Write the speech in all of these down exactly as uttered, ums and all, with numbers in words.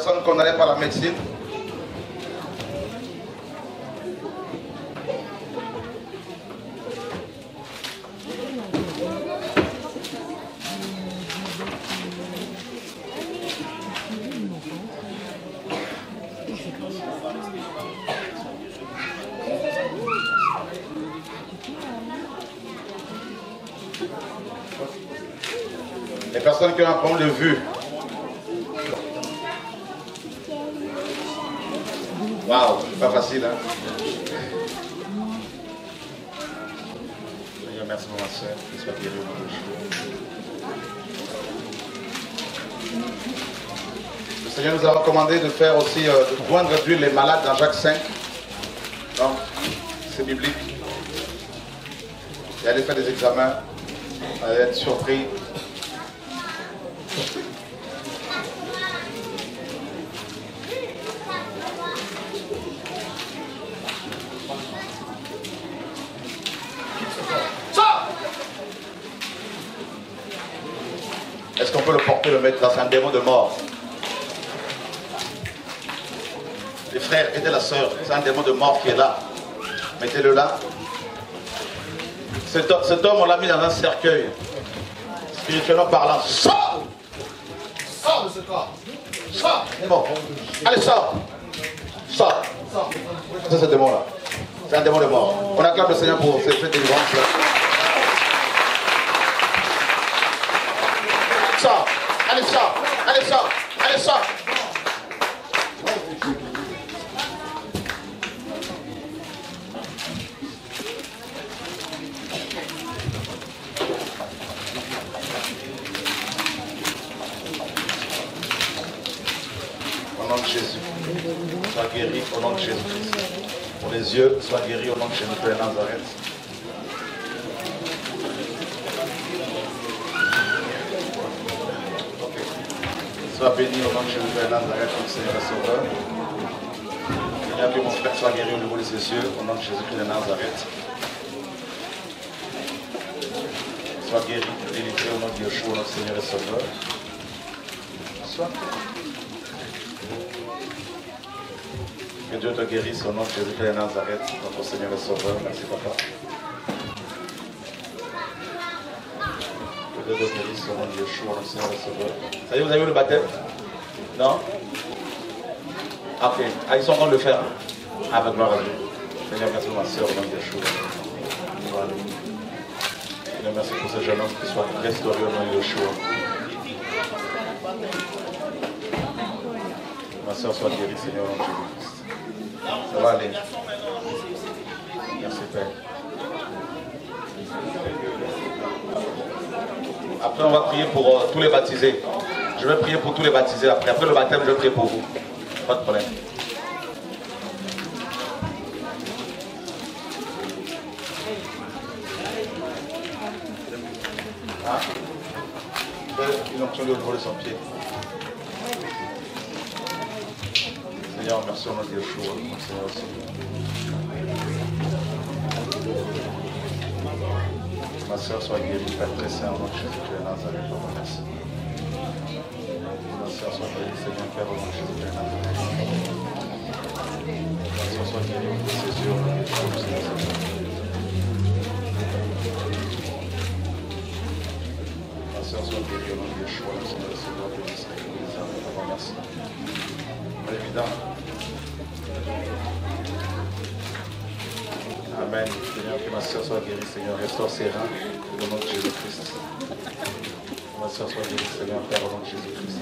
personnes condamnées par la médecine. Les personnes qui ont un problème de vue. Waouh, c'est pas facile, hein? Seigneur, merci pour ma soeur, que soit guéri au nom de Jésus. Le Seigneur nous a recommandé de faire aussi, euh, de joindre d'huile les malades dans Jacques cinq. Donc, c'est biblique. Et aller faire des examens, aller être surpris. Est-ce qu'on peut le porter, le mettre dans un démon de mort? Les frères, aidez la sœur. C'est un démon de mort qui est là. Mettez-le là. Cet, cet homme, on l'a mis dans un cercueil. Spirituellement parlant. Sors! Sors de ce corps. Sors! C'est bon. Allez, sors! Sors! C'est ce démon-là. C'est un démon de mort. On acclame le Seigneur pour cette délivrance-là. Sors! Allez, sors! Allez, sors! Allez, sors! Au nom de Jésus, sois guéri au nom de Jésus-Christ. Pour les yeux, sois guéri au nom de Jésus de Nazareth. Sois béni au nom de Jésus de Nazareth, notre Seigneur et Sauveur. Seigneur, que mon frère soit guéri au niveau de ses yeux, au nom de Jésus de Nazareth. Sois guéri, délivré au nom de Yeshua, notre Seigneur et Sauveur. Sois. Que Dieu te guérisse au nom de Jésus de Nazareth, notre Seigneur et Sauveur. Merci, Papa. Que Dieu te guérisse au nom de Yeshua, notre Seigneur et Sauveur. Ça y est, vous avez eu le baptême? Non? Ok. Ah, ils sont en train de le faire. Avec gloire à Dieu. Seigneur, merci pour ma soeur au nom de Yeshua. Voilà. Seigneur, merci pour ce jeune homme qui soit restauré au nom de Yeshua. Ma soeur soit guérie, Seigneur, au nom de Jésus-Christ. Ça va aller. Merci, Père. Après, on va prier pour euh, tous les baptisés. Je vais prier pour tous les baptisés après. Après le baptême, je vais prier pour vous. Pas de problème. Hein? Une onction de voler son pied. Seigneur, merci au nom de Yeshua. Ma soeur soit guérie, Père très saint, au nom de Jésus de Nazareth. Merci. Ma soeur soit guérie, Seigneur, Père, au nom de Jésus de Nazareth. Ma soeur soit guérie, de ses yeux, au nom de Yeshua de Nazareth. Ma soeur soit guérie, au nom de Yeshua, le Seigneur, le Seigneur de l'Israël. Merci. Évident. Amen. Seigneur, que ma soeur soit guérie, Seigneur, restaure ses reins, au nom de Jésus-Christ. Que ma soeur soit guérie, Seigneur, Père, au nom de Jésus-Christ.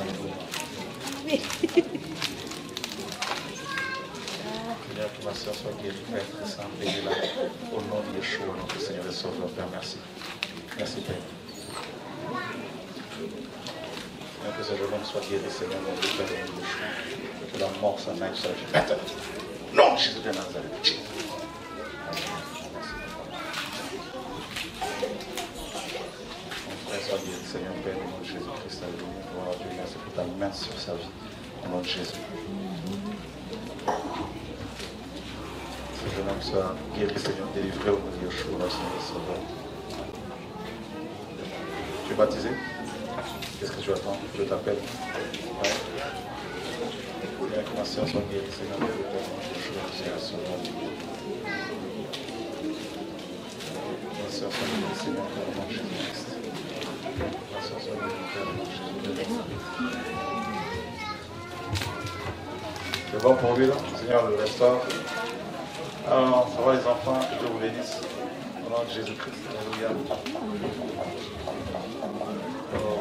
Seigneur, que ma soeur soit guérie, Père, très saint, bénis-la, au nom de Yeshua, notre Seigneur et Sauveur, Père, merci. Merci, Père. Seigneur, que ce jeune homme soit guéri, Seigneur, au nom de Père, au nom de Yeshua. Que la mort s'en aille sur la vie. Maintenant, non, Jésus de Nazareth. Soit guéri, Seigneur Père, au nom de Jésus-Christ, alléluia. Gloire à Dieu, merci pour ta main sur sa vie, au nom de Jésus. Ce jeune homme soit guéri, Seigneur, délivré au nom de Yeshua, notre Seigneur et Sauveur. Tu es baptisé? Qu'est-ce que tu attends? Je t'appelle. Ouais. Seigneur, que ma soeur soit guérie, Seigneur, que le Père Jésus, Seigneur, son nom. Ma soeur soit guérie, Seigneur, que le nom de Jésus-Christ. Ma soeur soit guérie, que le nom de Jésus-Christ. C'est bon pour lui, là? Seigneur le restaure. Alors, ça va les enfants, que Dieu vous bénisse. Au nom de Jésus-Christ. Alléluia. Oh.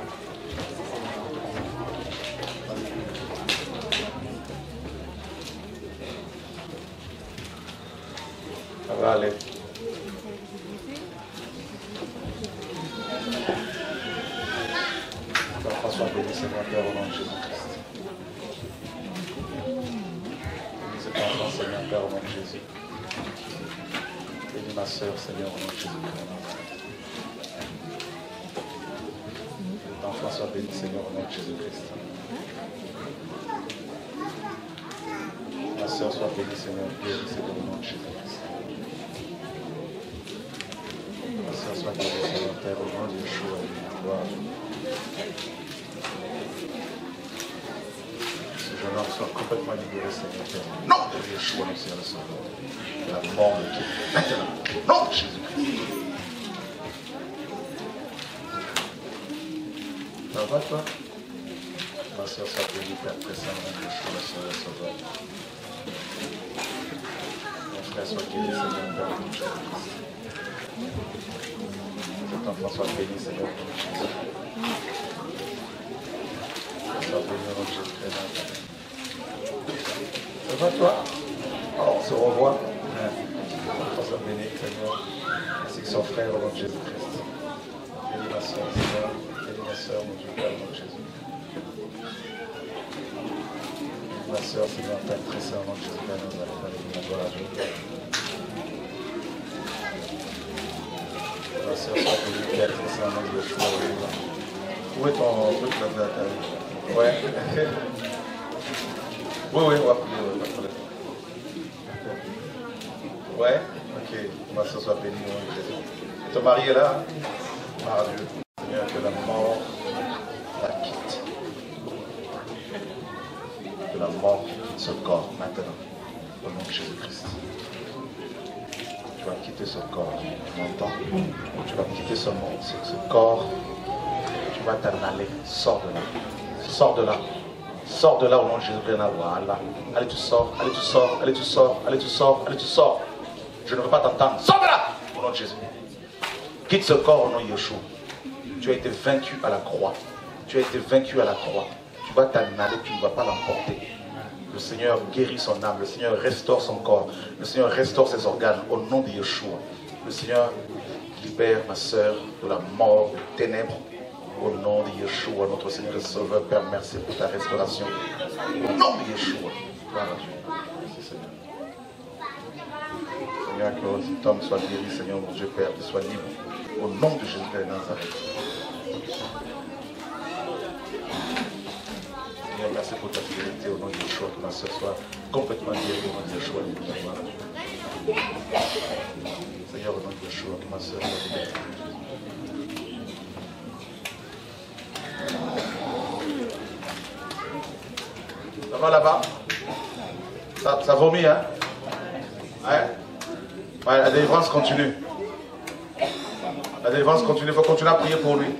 Ça va aller. Père François, bénis Seigneur, Père, au nom de Jésus-Christ. Bénis cet enfant, Seigneur, Père, au nom de Jésus. Bénis ma soeur, Seigneur, au nom de Jésus-Christ. Cet enfant soit béni, Seigneur, au nom de Jésus-Christ. Ma soeur soit bénie, Seigneur, béni, Seigneur, au nom de Jésus-Christ. Ma soeur soit bénie, Seigneur, Père, au nom de Yeshua, gloire. Ce jeune homme soit complètement libéré, Seigneur, Père. Non de Yeshua, le Seigneur, le Sauveur. La mort de qui maintenant. Non de Jésus-Christ. Ça va, toi? Ma soeur soit bénie, Père, présent, au nom de Yeshua, le Seigneur, le Sauveur. Mon frère soit guéri, Seigneur, Père, au nom de Jésus-Christ. Cet enfant soit béni, Seigneur, au nom de Jésus. Soit béni au nom de Jésus-Christ. Ça va, toi? Oh, on se revoit. Soit béni, Seigneur, ainsi que son frère, au nom de Jésus-Christ. Bénis ma soeur, Seigneur. Bénis ma soeur, mon Dieu, Père, au nom de Jésus. Ma soeur, Seigneur, Père, très saint, au nom de Jésus, Père, nous allons faire la gloire à Dieu. Ma soeur, soit bénie, Père, très saint, au nom de Yeshua. Où est ton truc là? Ouais. Oui, oui, on va prier, oui, pas de problème. Ouais, ok. Ma soeur soit bénie, au nom de Jésus. Ton mari est là? Ah Dieu, Seigneur, que la mort la quitte. Que la mort quitte ce corps maintenant, au nom de Jésus-Christ. Tu vas quitter ce corps, tu m'entends? Tu vas quitter ce monde, ce corps. Tu vas t'en aller, sors de là. Sors de là. Sors de là au nom de Jésus-Christ. Voilà. Allez, tu sors, allez, tu sors, allez, tu sors, allez, tu sors, allez, tu sors. Je ne veux pas t'entendre. Sors de là au nom de Jésus. Quitte ce corps au nom de Yeshua. Tu as été vaincu à la croix. Tu as été vaincu à la croix. Tu vas t'en aller, tu ne vas pas l'emporter. Le Seigneur guérit son âme. Le Seigneur restaure son corps. Le Seigneur restaure ses organes au nom de Yeshua. Le Seigneur libère ma soeur de la mort, des ténèbres. Au nom de Yeshua, notre Seigneur et Sauveur. Père, merci pour ta restauration. Au nom de Yeshua. Gloire à Dieu. Merci Seigneur. Seigneur, que cet homme soit guéri, Seigneur, mon Dieu, Père, qu'il soit libre. Au nom de Jésus de Nazareth. Seigneur, merci pour ta fidélité au nom de Yeshua, que ma soeur soit complètement guérie au nom de Yeshua. Seigneur, au nom de Yeshua, que ma soeur soit guérie. Ça va là-bas? Ça, ça vomit, hein? Ouais. Ouais, la délivrance continue. La délivrance continue. Il faut continuer à prier pour lui.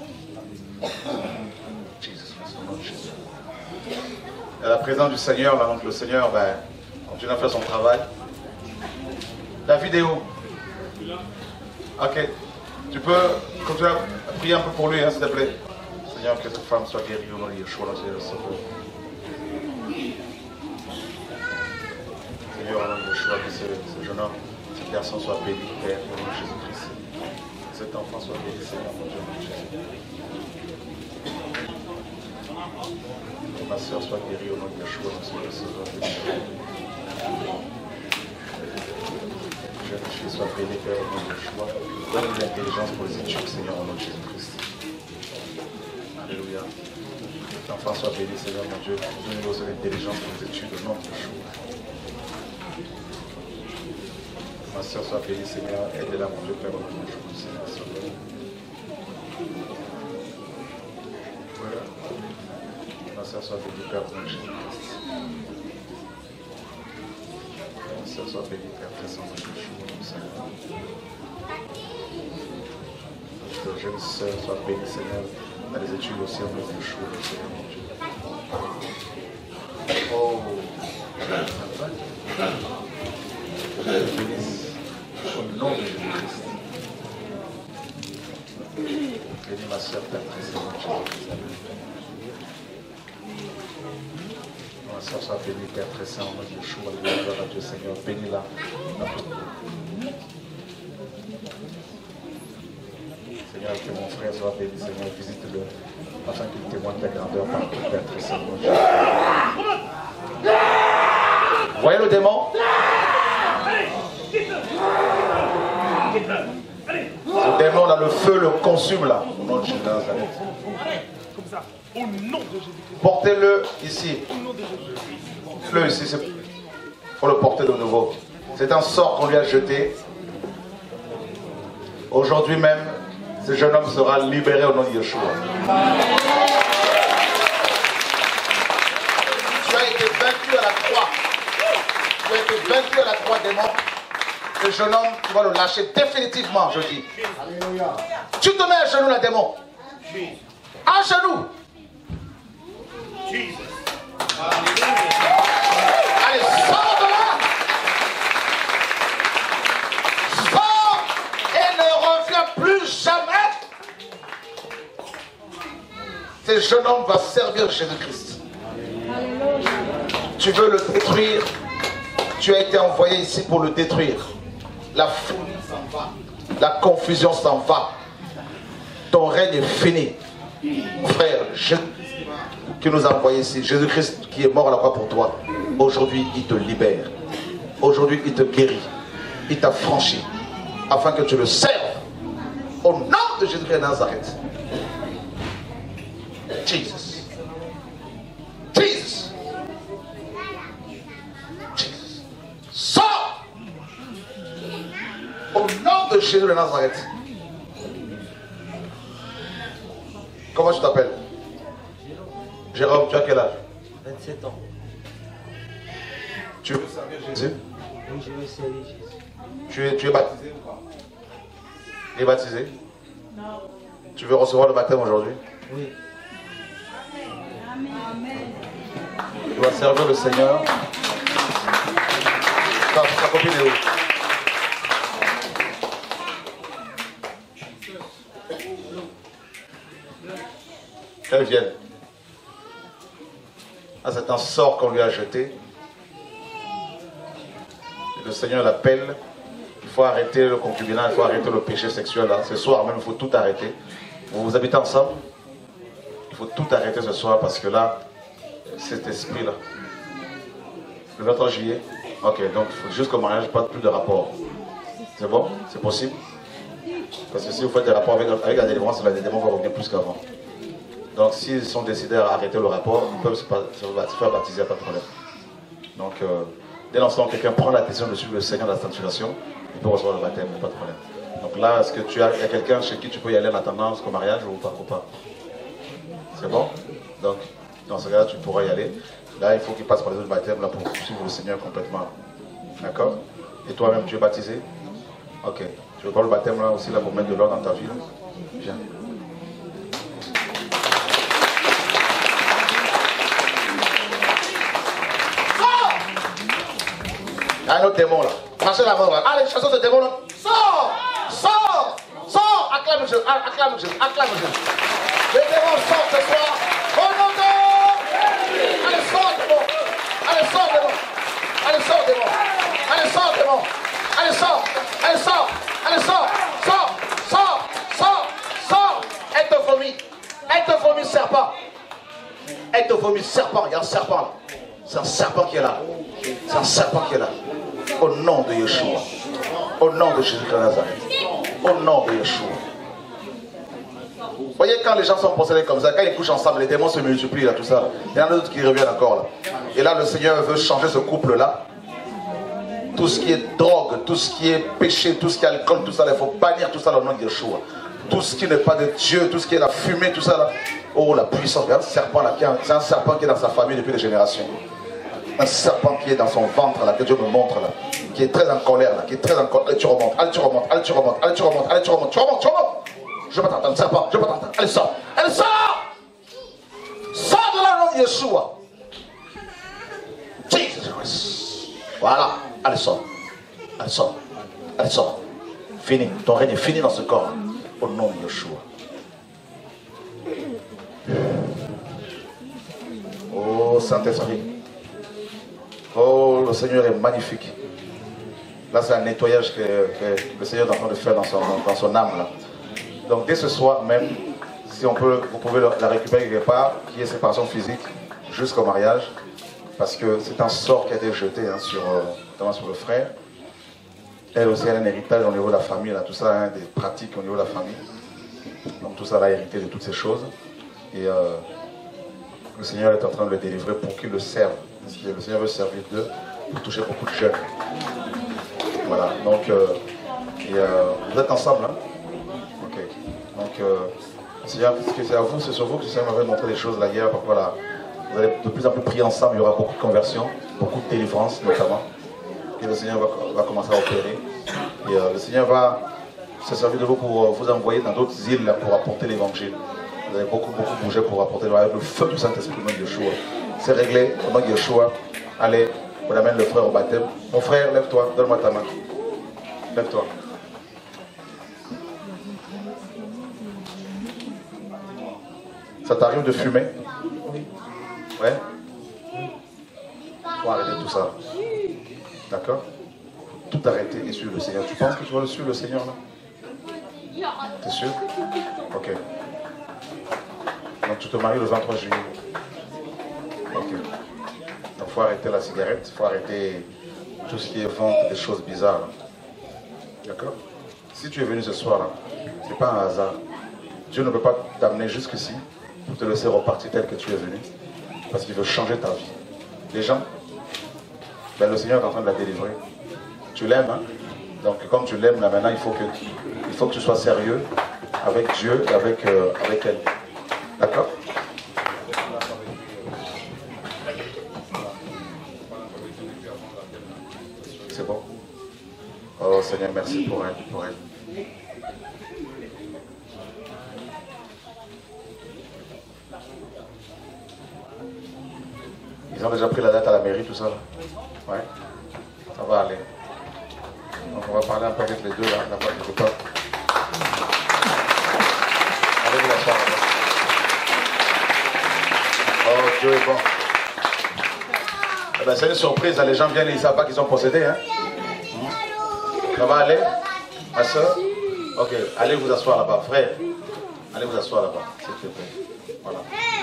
Jésus, au nom de Jésus. Et à la présence du Seigneur, là, donc le Seigneur ben, continue à faire son travail. La vidéo. Ok. Tu peux continuer à prier un peu pour lui, hein, s'il te plaît. Seigneur, que cette femme soit guérie au nom de Yeshua, le Seigneur, le Sauveur. Seigneur, au nom de Yeshua, que ce, ce jeune homme, ce garçon soit béni, Père, au nom de Jésus-Christ. Que cet enfant soit béni, Seigneur, mon Dieu, au nom de Jésus. Que ma soeur soit guérie au nom de Yeshua, le Seigneur, le Sauveur. Que jeune fille soit bénie, Père, au nom de Yeshua. Donne-nous l'intelligence pour les études, Seigneur, au nom de Jésus-Christ. Alléluia. Que l'enfant soit béni, Seigneur, mon Dieu. Donne-nous aussi l'intelligence pour les études, au nom de Yeshua. Ma soeur soit bénie, Seigneur. Aide-la, mon Dieu, Père, au nom de Yeshua, Seigneur, Sauveur. Ma sœur soit bénie, Père, au nom de Jésus-Christ. Ma sœur soit bénie, Père, très sans Jésus, Seigneur. Que jeune sœur soit bénie, Seigneur, dans les études aussi, au nom de Jésus, Seigneur, mon Dieu. Oh, je te bénisse au nom de Jésus-Christ. Bénis ma soeur, Père, très Seigneur, Jésus-Christ. Ma soeur soit bénie, Père, très Saint, au nom de Jésus, gloire à Dieu, Seigneur, bénis-la. Seigneur, que mon frère soit béni, Seigneur, visite-le, afin qu'il témoigne ta grandeur par tout, Père, très Saint, au nom de Jésus. Vous voyez le démon? Ce démon là, le feu le consume là, au nom de Jésus. Comme ça, au nom de Jésus. Portez-le ici. Le ici, il faut le porter de nouveau. C'est un sort qu'on lui a jeté. Aujourd'hui même, ce jeune homme sera libéré au nom de Yeshua. Tu as été vaincu à la croix. Tu as été vaincu à la croix, démon. Ce jeune homme, tu vas le lâcher définitivement, je dis. Alléluia. Tu te mets à genoux, là, démon. À genoux. Jesus. Allez, sors de là. Sors et ne reviens plus jamais. Ce jeune homme va servir Jésus-Christ. Tu veux le détruire. Tu as été envoyé ici pour le détruire. La folie s'en va. La confusion s'en va. Ton règne est fini. Frère, Jésus qui nous a envoyé ici, Jésus-Christ qui est mort à la croix pour toi, aujourd'hui il te libère. Aujourd'hui il te guérit. Il t'a franchi afin que tu le serves. Au nom de Jésus-Christ de Nazareth. Jesus. Jesus. Jesus. Sors. Au nom de Jésus de Nazareth. Comment tu t'appelles? Jérôme, tu as quel âge? vingt-sept ans. Tu veux servir Jésus? Oui, je veux servir Jésus. Tu es, tu es baptisé ou pas? Tu es baptisé? Non. Tu veux recevoir le baptême aujourd'hui? Oui. Amen. Tu vas servir le Seigneur. Ta, ta copine est où? Qu'elle vienne. Ah, c'est un sort qu'on lui a jeté. Et le Seigneur l'appelle. Il faut arrêter le concubinage, il faut arrêter le péché sexuel. Là. Ce soir même, il faut tout arrêter. Vous vous habitez ensemble? Il faut tout arrêter ce soir parce que là, cet esprit-là. Le vingt-trois juillet? Ok, donc jusqu'au mariage, pas plus de rapport. C'est bon? C'est possible? Parce que si vous faites des rapports avec, avec la délivrance, la délivrance va revenir plus qu'avant. Donc s'ils sont décidés à arrêter le rapport, ils peuvent se, se faire baptiser, pas de problème. Donc euh, dès l'instant que quelqu'un prend la décision de suivre le Seigneur de la sanctification, il peut recevoir le baptême, pas de problème. Donc là, est-ce que tu as, il y a quelqu'un chez qui tu peux y aller en attendant jusqu'au mariage ou pas, ou pas? C'est bon? Donc dans ce cas-là, tu pourras y aller. Là, il faut qu'il passe par les autres baptêmes là, pour suivre le Seigneur complètement. D'accord? Et toi-même, tu es baptisé? Ok. Tu veux pas le baptême là aussi là, pour mettre de l'ordre dans ta vie là? Viens. Il y a un autre démon là. Marchez la main là. Allez, chassons ce démon là. Sors! Sors! Sors! Acclame Jésus, acclame Jésus, acclame Jésus. Le démon sort ce soir. Au nom de... Allez, sors démon. Allez, sors démon. Allez, sors démon. Allez, sors démon. Allez, sors. Allez, sors. Allez, sors. Sors. Sors. Sors. Sors. Elle te vomit. Elle te vomit serpent. Elle te vomit serpent. Il y a un serpent là. C'est un serpent qui est là. C'est un serpent qui est là. Au nom de Yeshua. Au nom de Jésus de Nazareth. Au nom de Yeshua. Vous voyez, quand les gens sont possédés comme ça, quand ils couchent ensemble, les démons se multiplient, là, tout ça. Il y en a d'autres qui reviennent encore là. Et là, le Seigneur veut changer ce couple-là. Tout ce qui est drogue, tout ce qui est péché, tout ce qui est alcool, tout ça, il faut bannir tout ça dans le nom de Yeshua. Tout ce qui n'est pas de Dieu, tout ce qui est la fumée, tout ça là. Oh, la puissance. Regarde ce serpent là, c'est un serpent qui est dans sa famille depuis des générations. Un serpent qui est dans son ventre là, que Dieu me montre là, qui est très en colère là, qui est très en colère. Allez, tu remontes, allez, tu remontes, allez, tu remontes, allez, tu remontes, allez, tu remontes, tu remontes, tu remontes. Je vais pas t'entendre, serpent, je vais pas t'entendre. Allez, sors, allez, sors. Sors de la nom de Yeshua. Jesus Christ. Voilà, allez, sors. Allez, sors. Allez, sors. Fini, ton règne est fini dans ce corps. Au nom de Yeshua. Oh, Saint-Esprit. Oh, le Seigneur est magnifique. Là, c'est un nettoyage que, que le Seigneur est en train de faire dans son, dans son âme. Là. Donc, dès ce soir même, si on peut, vous pouvez la récupérer quelque part, qui est séparation physique, jusqu'au mariage, parce que c'est un sort qui a été jeté hein, sur, euh, notamment sur le frère. Elle aussi, elle a un héritage au niveau de la famille, là, tout ça, hein, des pratiques au niveau de la famille. Donc, tout ça, elle a hérité de toutes ces choses. Et euh, le Seigneur est en train de le délivrer pour qu'il le serve. Parce que le Seigneur veut servir d'eux pour toucher beaucoup de jeunes. Voilà, donc, euh, et, euh, vous êtes ensemble, hein? Ok. Donc, euh, Seigneur, c'est à vous, c'est sur vous que le Seigneur m'avait montré des choses là hier. Donc voilà, vous allez de plus en plus prier ensemble, il y aura beaucoup de conversions, beaucoup de délivrances notamment. Et le Seigneur va, va commencer à opérer. Et euh, le Seigneur va se servir de vous pour euh, vous envoyer dans d'autres îles là, pour apporter l'évangile. Vous allez beaucoup, beaucoup bouger pour apporter le feu du Saint-Esprit au nom de Yeshua. C'est réglé au nom de Yeshua. Allez, on amène le frère au baptême. Mon frère, lève-toi, donne-moi ta main. Lève-toi. Ça t'arrive de fumer? Ouais? Faut arrêter tout ça. D'accord? Tout arrêter et suivre le Seigneur. Tu penses que tu vas le suivre le Seigneur là? T'es sûr? Ok. Donc tu te maries le vingt-trois juillet. Ok. Donc il faut arrêter la cigarette, il faut arrêter tout ce qui est vente des choses bizarres. D'accord? Si tu es venu ce soir là, ce n'est pas un hasard. Dieu ne peut pas t'amener jusqu'ici pour te laisser repartir tel que tu es venu. Parce qu'il veut changer ta vie. Les gens, ben, le Seigneur est en train de la délivrer. Tu l'aimes, hein? Donc comme tu l'aimes, là maintenant il faut, que, il faut que tu sois sérieux avec Dieu et avec, euh, avec elle. D'accord? C'est bon? Oh Seigneur, merci pour elle, pour elle. Ils ont déjà pris la date à la mairie, tout ça là? Ouais. Ça va aller. Donc on va parler un peu avec les deux là, là-bas quelque part. Allez vous l'asseoir là-bas. Oh, Dieu est bon. Eh ben, c'est une surprise, là. Les gens viennent et ils ne savent pas qu'ils sont possédés. Hein. Ça va aller? Ma soeur? Ok, allez vous asseoir là-bas, frère. Allez vous asseoir là-bas, s'il te plaît. Voilà.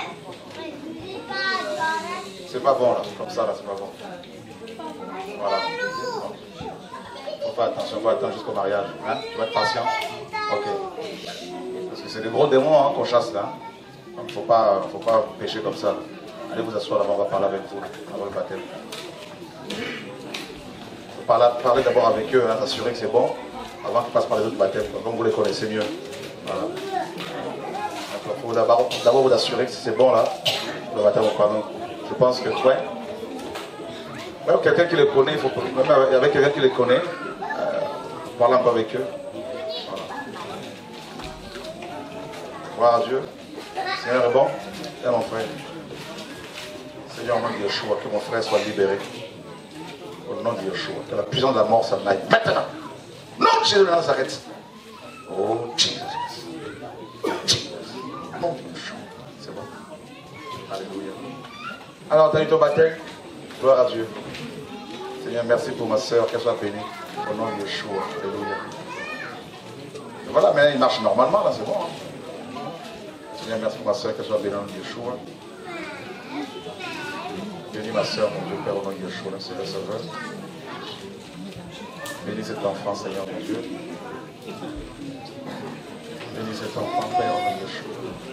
C'est pas bon là, comme ça là, c'est pas bon. Voilà. Faut faire attention, faut attendre jusqu'au mariage. Hein? Tu vas être patient. Ok. Parce que c'est des gros démons hein, qu'on chasse là. Donc il ne faut pas, faut pas pécher comme ça. Allez vous asseoir là-bas, on va parler avec vous avant le baptême. Il faut parler, parler d'abord avec eux, hein, s'assurer que c'est bon, avant qu'ils passent par les autres baptêmes. Comme vous les connaissez mieux. Voilà. Il faut d'abord vous assurer que c'est bon là, le baptême au pardon. Je pense que, ouais. Même quelqu'un qui les connaît, il faut, même avec quelqu'un qui les connaît, euh, parler un peu avec eux. Voilà. Gloire à Dieu. Seigneur est bon. Et mon frère. Seigneur, au nom de Yeshua, que mon frère soit libéré. Au nom de Yeshua. Que la puissance de la mort s'en aille. Maintenant. Non, Jésus de Nazareth. Oh, Jesus. Jesus. Mon Dieu. C'est bon. Alléluia. Alors, tu as eu ton baptême? Gloire à Dieu. Seigneur, merci pour ma soeur, qu'elle soit bénie. Au nom de Yeshua. Alléluia. Et voilà, maintenant il marche normalement, là, c'est bon. Hein? Seigneur, merci pour ma soeur, qu'elle soit bénie au nom de Yeshua. Bénis ma soeur, mon Dieu, Père, au nom de Yeshua, le Seigneur Sauveur. Bénis cet enfant, Seigneur, mon Dieu. Bénis cet enfant, Père, au nom de Yeshua.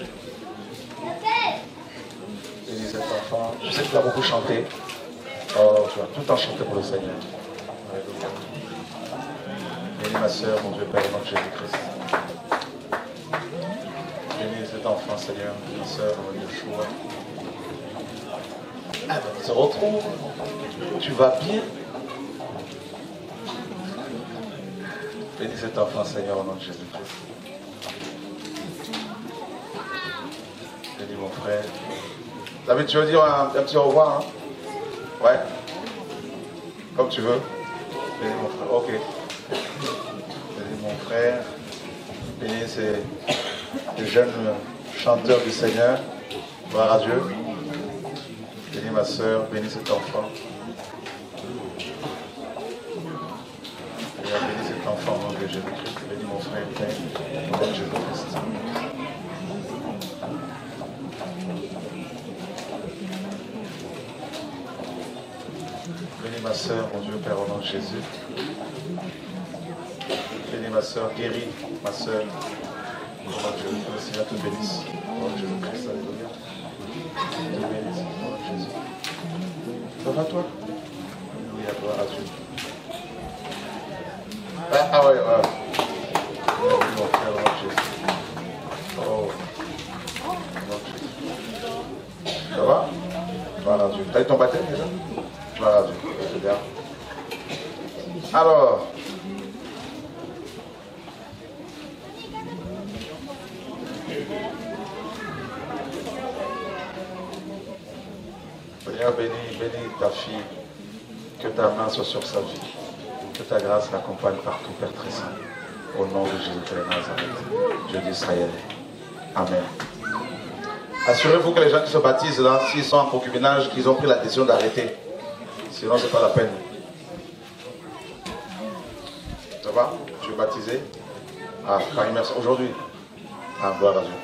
Bénis cet enfant. Je sais que tu as beaucoup chanté. Oh, tu vas tout le temps chanter pour le Seigneur. Alléluia. Bénis ma soeur, mon Dieu Père, au nom de Jésus-Christ. Bénis cet enfant, enfants, Seigneur, ma soeur, Yeshua. Ah ben, on se retrouve. Tu vas bien? Bénis cet enfant, Seigneur, au nom de Jésus-Christ. Bénis mon frère. David, tu veux dire un, un petit au revoir, hein? Ouais. Comme tu veux. Bénis mon frère. Ok. Bénis mon frère. Bénis ces, ces jeunes chanteurs du Seigneur. Gloire à Dieu. Bénis ma soeur. Bénis cet enfant. Seigneur, bénis cet enfant au nom de Jésus-Christ. Bénis mon frère, Père, au nom de Jésus-Christ. Bénis ma soeur, mon Dieu, Père, au nom de Jésus. Bénis ma soeur, guéris ma soeur. Au nom de Dieu, que le Seigneur te bénisse. Au nom de Jésus-Christ, alléluia. Te bénisse, au nom de Jésus. Ça va toi? Alléluia, gloire à Dieu. Ah, ah ouais, ouais. Merci mon frère, au nom de Jésus. Oh. Au nom de Jésus. Ça va? Gloire à Dieu. T'as eu ton baptême déjà? Gloire à Dieu. C'est bien. Alors. Seigneur, bénis, bénis ta fille. Que ta main soit sur sa vie. Que ta grâce l'accompagne partout, Père très saint. Au nom de Jésus-Christ de Nazareth, Dieu d'Israël. Amen. Assurez-vous que les gens qui se baptisent, là, s'ils sont en concubinage, qu'ils ont pris la décision d'arrêter. Sinon, ce n'est pas la peine. Ça va? Tu es baptisé? Ah, Paris, merci. Aujourd'hui? Ah, gloire à Dieu.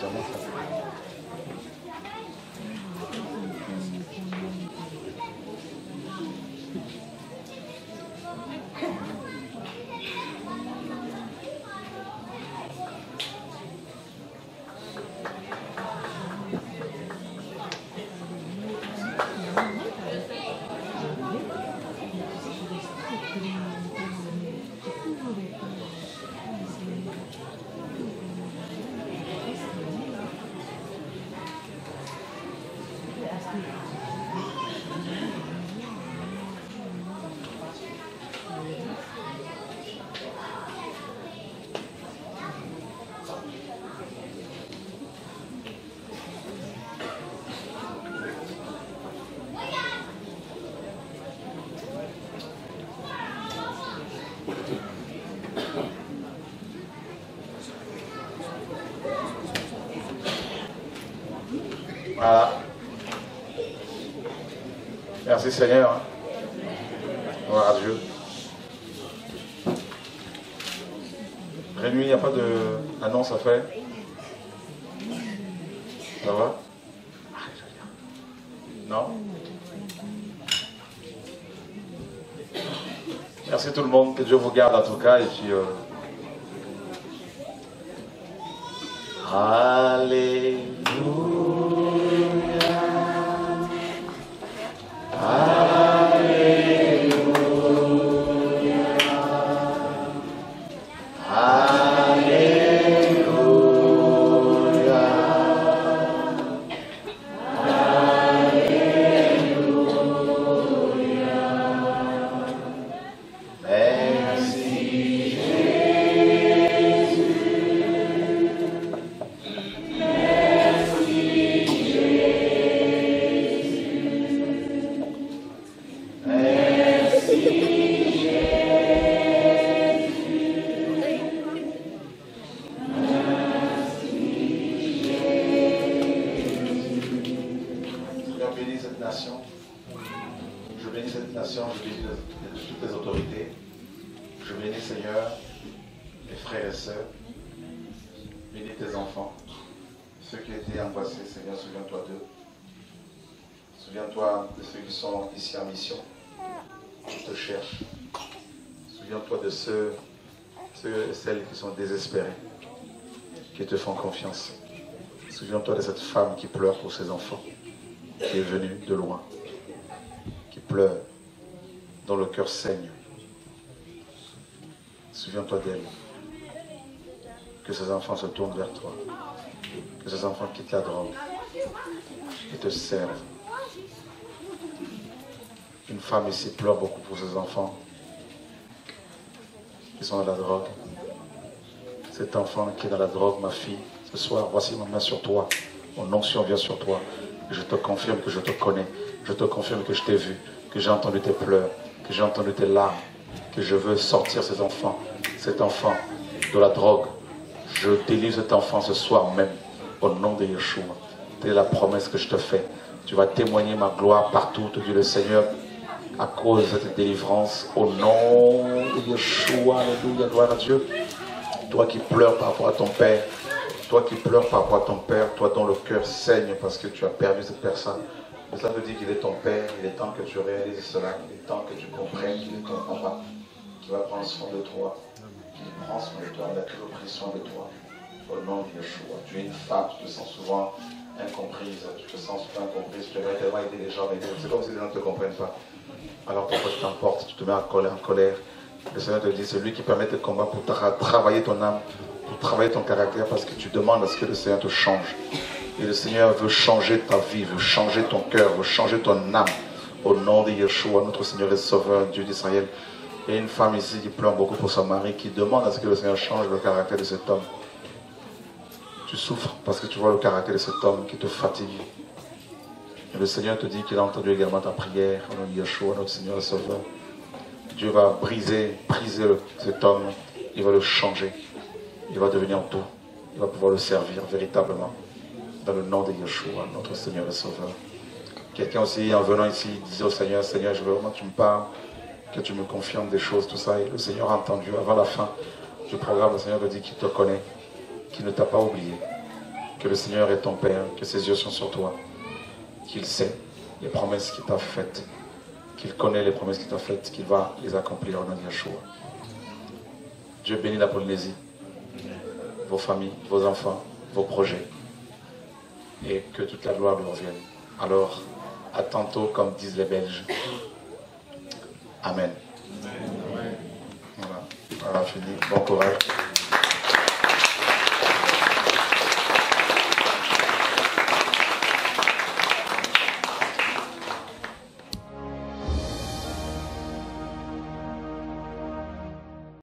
Voilà. Merci Seigneur. Gloire à Dieu. Rémi, il n'y a pas d'annonce à faire? Ça va? Non? Merci tout le monde. Que Dieu vous garde en tout cas. Et puis... Euh... Alléluia. Désespérés, qui te font confiance. Souviens-toi de cette femme qui pleure pour ses enfants, qui est venue de loin, qui pleure, dont le cœur saigne. Souviens-toi d'elle, que ses enfants se tournent vers toi, Que ces enfants quittent la drogue et te servent. Une femme ici pleure beaucoup pour ses enfants qui sont dans la drogue. Cet enfant qui est dans la drogue, ma fille, ce soir, voici ma main sur toi. Mon onction vient sur toi. Et je te confirme que je te connais. Je te confirme que je t'ai vu, que j'ai entendu tes pleurs, que j'ai entendu tes larmes, que je veux sortir ces enfants, cet enfant de la drogue. Je délivre cet enfant ce soir même, au nom de Yeshua. Telle est la promesse que je te fais. Tu vas témoigner ma gloire partout, te dit le Seigneur, à cause de cette délivrance, au nom de Yeshua. Alléluia, gloire à Dieu. Toi qui pleures par rapport à ton Père, toi qui pleures par rapport à ton Père, toi dont le cœur saigne parce que tu as perdu cette personne. Mais ça veut dire qu'il est ton Père, il est temps que tu réalises cela, il est temps que tu comprennes qu'il est ton papa, qui va prendre soin de toi, qui prend soin de toi, il a toujours pris soin de toi. Au nom de Yeshua. Tu es une femme, tu te sens souvent incomprise, tu te sens souvent incomprise, tu aimerais tellement aider les gens, mais c'est comme si les gens ne te comprennent pas. Alors pourquoi tu t'emportes, tu te mets en colère, en colère. Le Seigneur te dit, c'est lui qui permet tes combats pour tra travailler ton âme, pour travailler ton caractère, parce que tu demandes à ce que le Seigneur te change. Et le Seigneur veut changer ta vie, veut changer ton cœur, veut changer ton âme. Au nom de Yeshua, notre Seigneur et Sauveur, Dieu d'Israël. Il y a une femme ici qui pleure beaucoup pour son mari, qui demande à ce que le Seigneur change le caractère de cet homme. Tu souffres parce que tu vois le caractère de cet homme qui te fatigue. Et le Seigneur te dit qu'il a entendu également ta prière, au nom de Yeshua, notre Seigneur et Sauveur. Dieu va briser, briser le, cet homme, il va le changer, il va devenir tout, il va pouvoir le servir véritablement, dans le nom de Yeshua, notre Seigneur et Sauveur. Quelqu'un aussi, en venant ici, disait au Seigneur, Seigneur, je veux vraiment que tu me parles, que tu me confirmes des choses, tout ça, et le Seigneur a entendu, avant la fin du programme, le Seigneur te dit qu'il te connaît, qu'il ne t'a pas oublié, que le Seigneur est ton Père, que ses yeux sont sur toi, qu'il sait les promesses qu'il t'a faites, qu'il connaît les promesses qu'il t'a faites, qu'il va les accomplir au nom de Yeshua. Dieu bénit la Polynésie, vos familles, vos enfants, vos projets, et que toute la gloire lui revienne. Alors, à tantôt, comme disent les Belges. Amen. Amen. Voilà, voilà, fini. Bon courage.